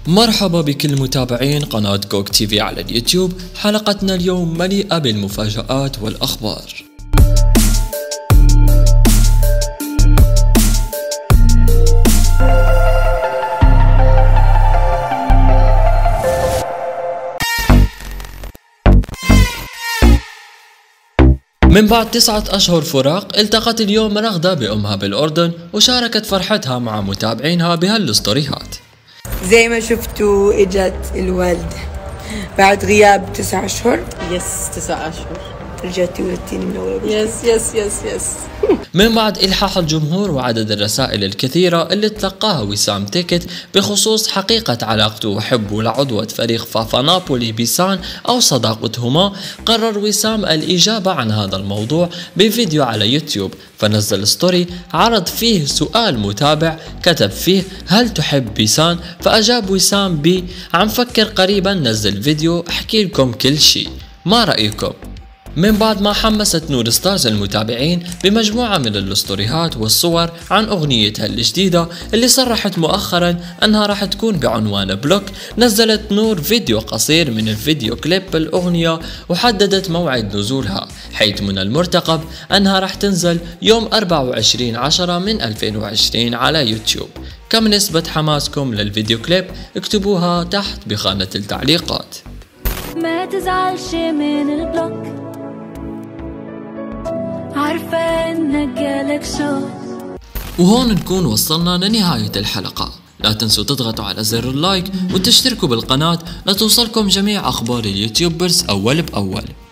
مرحبا بكل متابعين قناة كوك تي في على اليوتيوب. حلقتنا اليوم مليئة بالمفاجآت والأخبار. من بعد 9 أشهر فراق التقت اليوم رغدة بأمها بالأردن وشاركت فرحتها مع متابعينها بهالستوريهات. زي ما شفتوا اجت الوالدة بعد غياب 9 أشهر. 9 أشهر رجعتي ولدتيني من أول. يس. من بعد إلحاح الجمهور وعدد الرسائل الكثيرة اللي تلقاها وسام تيكت بخصوص حقيقة علاقته وحبه لعضوة فريق فافا نابولي بيسان أو صداقتهما، قرر وسام الإجابة عن هذا الموضوع بفيديو على يوتيوب. فنزل ستوري عرض فيه سؤال متابع كتب فيه: هل تحب بيسان؟ فأجاب وسام عم فكر قريبا نزل فيديو احكي لكم كل شي، ما رأيكم؟ من بعد ما حمست نور ستارز المتابعين بمجموعة من الاسطوريات والصور عن أغنيتها الجديدة اللي صرحت مؤخرا أنها راح تكون بعنوان بلوك، نزلت نور فيديو قصير من الفيديو كليب الأغنية وحددت موعد نزولها، حيث من المرتقب أنها راح تنزل يوم 24/10/2020 على يوتيوب. كم نسبة حماسكم للفيديو كليب؟ اكتبوها تحت بخانة التعليقات. ما تزعلش من البلوك، عارفة انك جالك شوق. وهون نكون وصلنا لنهاية الحلقة. لا تنسوا تضغطوا على زر اللايك وتشتركوا بالقناة لتوصلكم جميع أخبار اليوتيوبرز أول بأول.